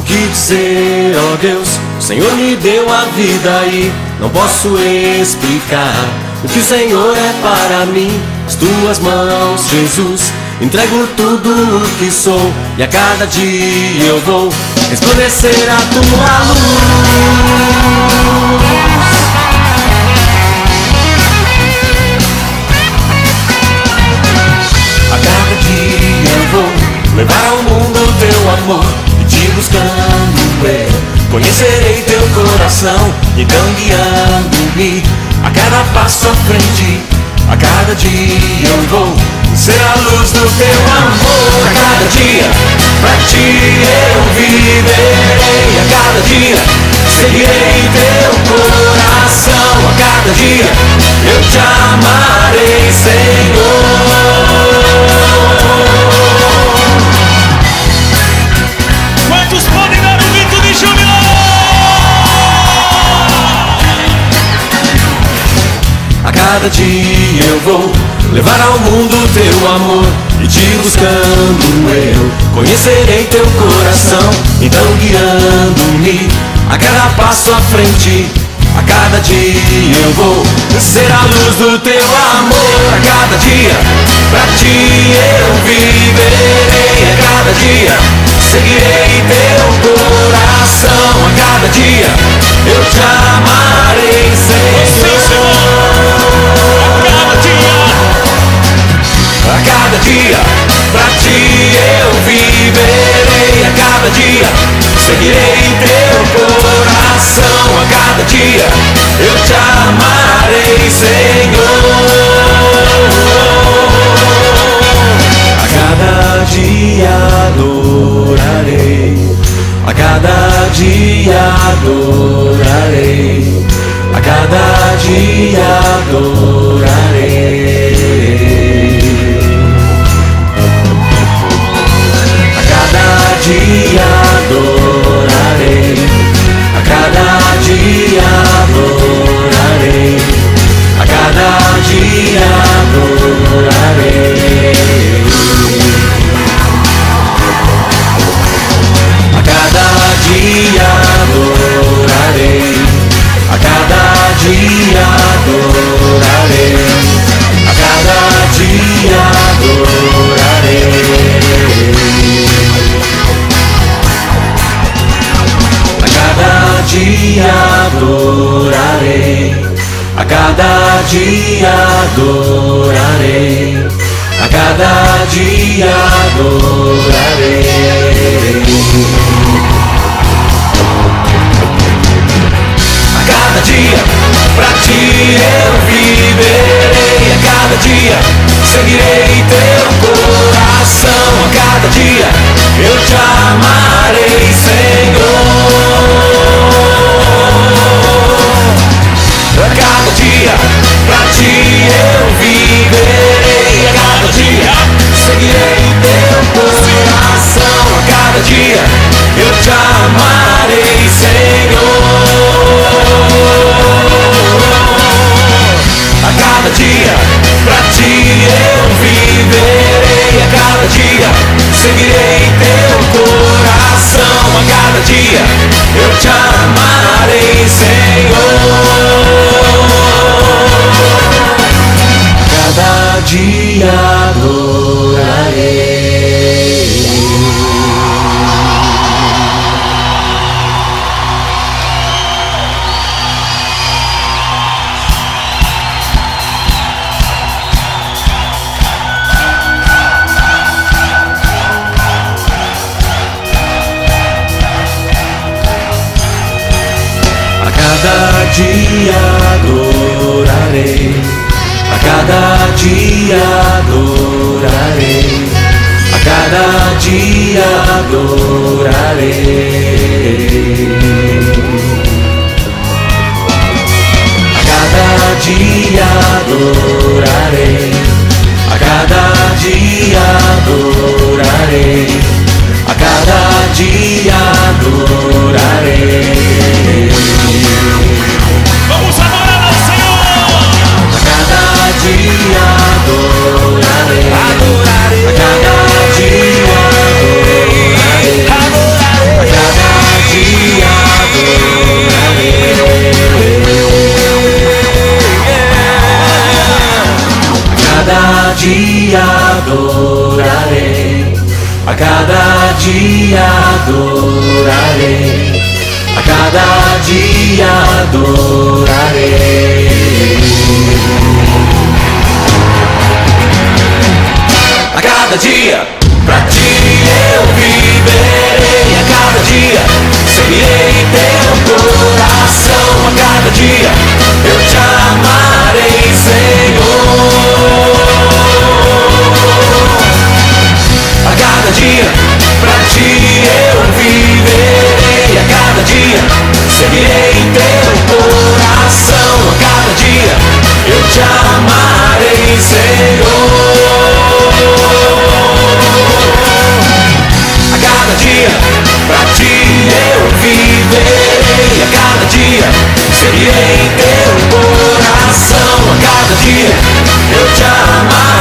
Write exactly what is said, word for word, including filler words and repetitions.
que dizer, ó Deus. O Senhor me deu a vida e não posso explicar o que o Senhor é para mim. As tuas mãos, Jesus, entrego tudo o que sou, e a cada dia eu vou resplandecer a tua luz. A cada dia eu vou levar ao mundo o teu amor, e te buscando eu conhecerei teu coração, então guiando-me a cada passo à frente. A cada dia eu vou ser a luz do teu amor. A cada dia pra ti eu viverei. A cada dia seguirei teu coração. A cada dia eu te amarei, Senhor. Quantos podem dar um grito de júbilo? A cada dia eu vou levar ao mundo o teu amor, e te buscando eu conhecerei teu coração, então guiando-me a cada passo à frente. A cada dia eu vou ser a luz do teu amor. A cada dia pra ti eu viverei. A cada dia seguirei teu coração. A cada dia eu te amarei, Senhor. A cada dia pra ti eu viverei. A cada dia seguirei teu coração. A cada dia eu te amarei, Senhor. A cada dia adorarei. A cada dia adorarei. A cada dia adorarei. A cada dia adorarei. A cada dia adorarei. A cada dia adorarei. A cada dia adorarei. A cada dia adorarei. A cada dia adorarei. A cada dia adorarei. A cada dia adorarei. A cada dia adorarei. A cada dia pra ti eu viverei. A cada dia seguirei teu coração. A cada dia eu te amarei, Senhor. A cada dia pra ti eu viverei. A cada dia seguirei teu coração. A cada dia eu te amarei, Senhor. A cada dia pra ti eu viverei. A cada dia seguirei teu coração. A cada dia eu te amarei, Senhor. A cada dia adorarei. A cada dia adorarei. A cada dia adorarei. A cada dia adorarei. A cada dia adorarei. A cada dia adorarei. A cada dia adorarei. Vamos adorar ao Senhor. A cada dia adorarei. Adorarei. A cada dia adorarei. Adorarei. A cada a cada dia adorarei, a cada dia adorarei. A cada dia, pra ti eu viverei. A cada dia, seguirei teu coração. A cada dia, eu te amarei, Senhor. A cada dia, pra ti eu viverei. A cada dia, seguirei teu coração. A cada dia, eu te amarei, Senhor. A cada dia, pra ti eu viverei. A cada dia, seguirei teu coração. A cada dia, eu te amarei.